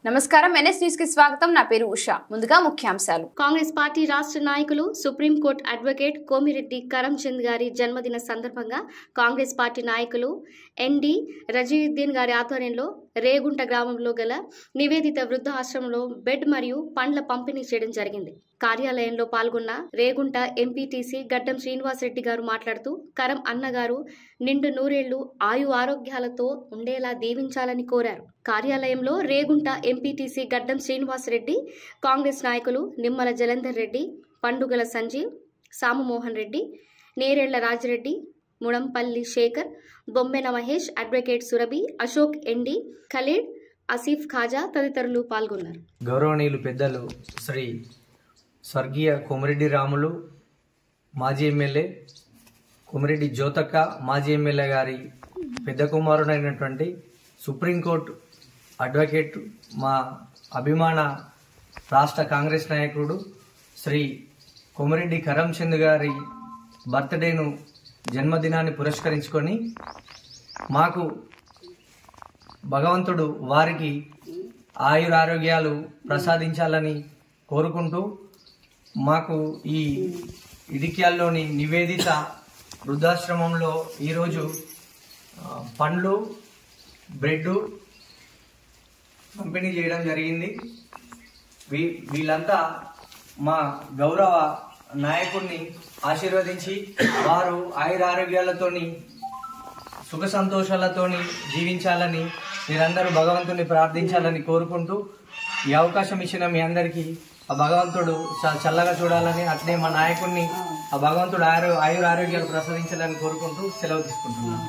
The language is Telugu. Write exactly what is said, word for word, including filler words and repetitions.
నమస్కారం ఎన్ఎస్ న్యూస్ కి స్వాగతం నా పేరు ఉషా ముందుగా ముఖ్యాంశాలు కాంగ్రెస్ పార్టీ రాష్ట్ర నాయకులు supreme court advocate Komireddy Karamchand గారి జన్మదిన సందర్భంగా కాంగ్రెస్ పార్టీ నాయకులు ఎన్డి రజీవుద్దీన్ గారి ఆధ్వర్యంలో రేగుంట గ్రామంలో గల నివేదిత వృద్ధాశ్రమంలో బెడ్ మరియు పండ్ల పంపిణీ చేయడం జరిగింది. కార్యాలయంలో పాల్గొన్న రేగుంట ఎంపీటీసీ గడ్డం శ్రీనివాసరెడ్డి గారు మాట్లాడుతూ కరం అన్నగారు నిండు నూరేళ్లు ఆయు ఆరోగ్యాలతో ఉండేలా దీవించాలని కోరారు. కార్యాలయంలో రేగుంట ఎంపీటీసీ గడ్డం శ్రీనివాసరెడ్డి, కాంగ్రెస్ నాయకులు నిమ్మల జలంధర్ రెడ్డి, పండుగల సంజీవ్, సాముమోహన్ రెడ్డి, నేరేళ్ల రాజిరెడ్డి, ముడంపల్లి శేఖర్, బొమ్మెన మహేష్, అడ్వకేట్ సురభి, అశోక్ ఎండి, ఖలీడ్, ఆసిఫ్ ఖాజా తదితరులు పాల్గొన్నారు. గౌరవనీయులు పెద్దలు శ్రీ స్వర్గీయ కోమిరెడ్డి రాములు మాజీ ఎమ్మెల్యే, కోమిరెడ్డి జ్యోతక్క మాజీ ఎమ్మెల్యే గారి పెద్ద కుమారుడైనటువంటి సుప్రీంకోర్టు అడ్వకేట్, మా అభిమాన రాష్ట్ర కాంగ్రెస్ నాయకుడు శ్రీ కోమిరెడ్డి కరంచంద్ గారి బర్త్డేను జన్మదినాన్ని పురస్కరించుకొని మాకు భగవంతుడు వారికి ఆయురారోగ్యాలు ప్రసాదించాలని కోరుకుంటూ మాకు ఈ ఇడిక్యాల్లోని నివేదిత వృద్ధాశ్రమంలో ఈరోజు పండ్లు, బ్రెడ్ పంపిణీ చేయడం జరిగింది. వీ వీళ్ళంతా మా గౌరవ నాయకుడిని ఆశీర్వదించి వారు ఆయురారోగ్యాలతోని సుఖ సంతోషాలతోని జీవించాలని మీరందరూ భగవంతుని ప్రార్థించాలని కోరుకుంటూ ఈ అవకాశం ఇచ్చిన మీ అందరికీ ఆ భగవంతుడు చల్లగా చూడాలని, అట్లే మా నాయకుడిని ఆ భగవంతుడు ఆయు ఆయురారోగ్యాలు ప్రసాదించాలని కోరుకుంటూ సెలవు తీసుకుంటున్నాను.